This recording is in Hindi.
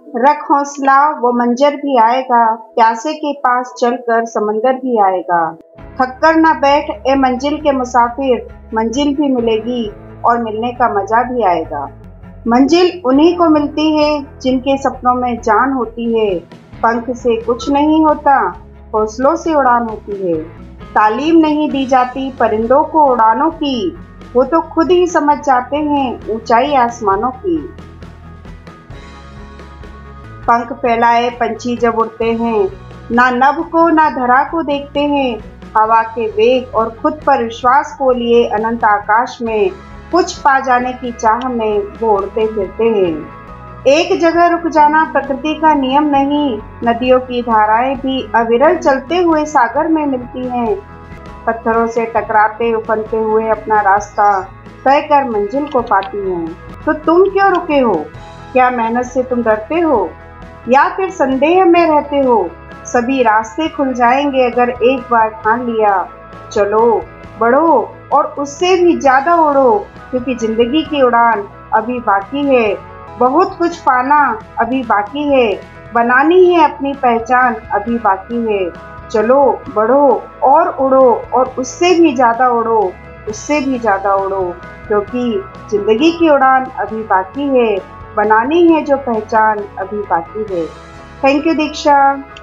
रख हौसला वो मंजर भी आएगा, प्यासे के पास चलकर समंदर भी आएगा। थक कर ना बैठ ए मंजिल के मुसाफिर, मंजिल भी मिलेगी और मिलने का मजा भी आएगा। मंजिल उन्हीं को मिलती है जिनके सपनों में जान होती है। पंख से कुछ नहीं होता, हौसलों से उड़ान होती है। तालीम नहीं दी जाती परिंदों को उड़ानों की, वो तो खुद ही समझ जाते हैं ऊंचाई आसमानों की। पंख फैलाए पंछी जब उड़ते हैं, ना नभ को ना धरा को देखते हैं। हवा के वेग और खुद पर विश्वास को लिए अनंत आकाश में कुछ पा जाने की चाह में वो उड़ते फिरते हैं। एक जगह रुक जाना प्रकृति का नियम नहीं, नदियों की धाराएं भी अविरल चलते हुए सागर में मिलती हैं। पत्थरों से टकराते उफनते हुए अपना रास्ता तय कर मंजिल को पाती हैं। तो तुम क्यों रुके हो? क्या मेहनत से तुम डरते हो या फिर संदेह में रहते हो? सभी रास्ते खुल जाएंगे अगर एक बार ठान लिया। चलो, बढ़ो और उससे भी ज्यादा उड़ो, क्योंकि जिंदगी की उड़ान अभी बाकी है। बहुत कुछ पाना अभी बाकी है, बनानी है अपनी पहचान अभी बाकी है। चलो, बढ़ो और उड़ो और उससे भी ज्यादा उड़ो, उससे भी ज्यादा उड़ो, क्योंकि जिंदगी की उड़ान अभी बाकी है, बनानी है जो पहचान अभी बाकी है। Thank you Diksha.